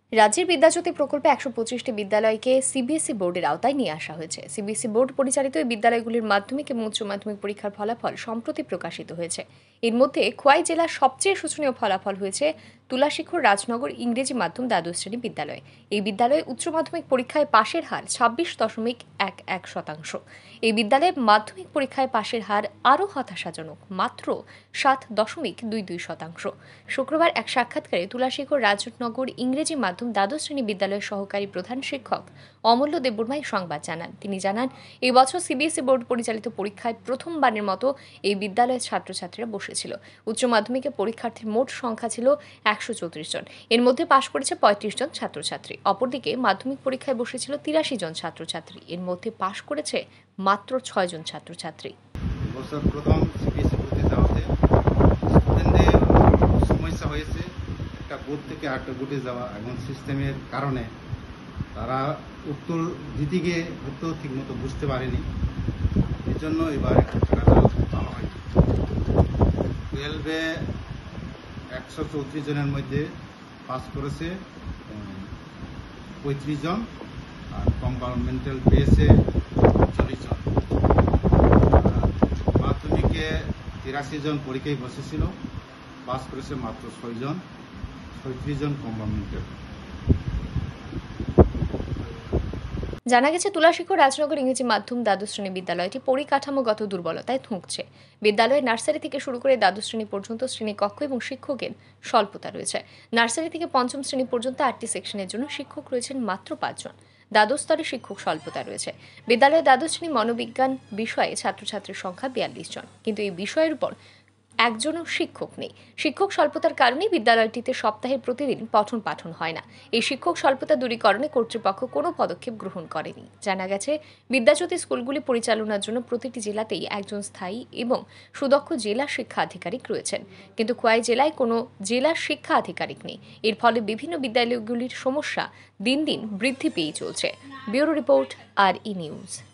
রাজ্যের বিদ্যাজ্যোতি প্রকল্পে ১২৫টি বিদ্যালয়কে সিবিএসই বোর্ডের আওতায় নিয়ে আসা হয়েছে। সিবিএসই বোর্ড পরিচালিত এই বিদ্যালয়গুলির মাধ্যমিক এবং উচ্চ মাধ্যমিক পরীক্ষার ফলাফল সম্প্রতি প্রকাশিত হয়েছে। এর মধ্যে খোয়াই জেলার সবচেয়ে শোচনীয় ফলাফল হয়েছে তুলাশিখর রাজনগর ইংরেজি মাধ্যম দ্বাদশ শ্রেণী বিদ্যালয়ে। এই বিদ্যালয়ে উচ্চ মাধ্যমিক পরীক্ষায় পাশের হার ২৬.১১%। এই বিদ্যালয়ে মাধ্যমিক পরীক্ষায় পাশের হার আরও হতাশাজনক, মাত্র ৭.22%। শুক্রবার এক সাক্ষাৎকারে তুলাশিখর রাজনগর ইংরেজি মাধ্যম দ্বাদশ শ্রেণী বিদ্যালয়ের সহকারী প্রধান শিক্ষক অমূল্য দেববর্মা সংবাদ জানান। তিনি জানান, এই বছর সিবিএসই বোর্ড পরিচালিত পরীক্ষায় প্রথমবারের মতো এই বিদ্যালয়ের ছাত্রছাত্রীরা বসেছিল। উচ্চ মাধ্যমিকে পরীক্ষার্থীর মোট সংখ্যা ছিল ১৩৪ জন। এর মধ্যে পাশ করেছে ৩৫ জন ছাত্রছাত্রী। অপরদিকে মাধ্যমিক পরীক্ষায় বসেছিল ৮৩ জন ছাত্রছাত্রী। এর মধ্যে পাশ করেছে মাত্র ৬ জন ছাত্রছাত্রী। বছর প্রথম সিবিএসই বোর্ডে যাওয়াতে স্টুডেন্টদের সমস্যা হয়েছে একটা বোর্ড থেকে আরেকটা বোর্ডে যাওয়া এবং সিস্টেমের কারণে তারা উত্তর দিতে গিয়ে উত্তর ঠিক মতো বুঝতে পারেনি। এর জন্য এবার ভালো হয়। 12-এ ১৩৪ জনের মধ্যে পাস করেছে ৩৫ জন, আর কম্পার্টমেন্টাল পেয়েছে ৪০ জন। মাধ্যমিকে ৮৩ জন পরীক্ষায় বসেছিল, পাস করেছে মাত্র ৬ জন, ৩৬ জন কম্পার্টমেন্টাল। জানা গেছে, তুলাশিখর রাজনগর ইংরেজি মাধ্যম দ্বাদশ শ্রেণী বিদ্যালয়টি পরিকাঠামোগত দুর্বলতায় ভুগছে। বিদ্যালয়ের নার্সারি থেকে শুরু করে দ্বাদশ শ্রেণী পর্যন্ত শ্রেণীকক্ষ এবং শিক্ষকের স্বল্পতা রয়েছে। নার্সারি থেকে পঞ্চম শ্রেণী পর্যন্ত ৮টি সেকশনের জন্য শিক্ষক রয়েছেন মাত্র ৫ জন। দ্বাদশ স্তরে শিক্ষক স্বল্পতা রয়েছে। বিদ্যালয়ে দ্বাদশ শ্রেণী মনোবিজ্ঞান বিষয়ে ছাত্রছাত্রীর সংখ্যা ৪২ জন, কিন্তু এই বিষয়ের উপর একজনও শিক্ষক নেই। শিক্ষক স্বল্পতার কারণেই বিদ্যালয়টিতে সপ্তাহে প্রতিদিন পঠন পাঠন হয় না। এই শিক্ষক স্বল্পতা দূরীকরণে কর্তৃপক্ষ কোনো পদক্ষেপ গ্রহণ করেনি। জানা গেছে, বিদ্যাজ্যোতি স্কুলগুলি পরিচালনার জন্য প্রতিটি জেলাতেই একজন স্থায়ী এবং সুদক্ষ জেলা শিক্ষা আধিকারিক রয়েছেন, কিন্তু খোয়াই জেলায় কোনো জেলা শিক্ষা আধিকারিক নেই। এর ফলে বিভিন্ন বিদ্যালয়গুলির সমস্যা দিন দিন বৃদ্ধি পেয়ে চলছে। Bureau report, RE news.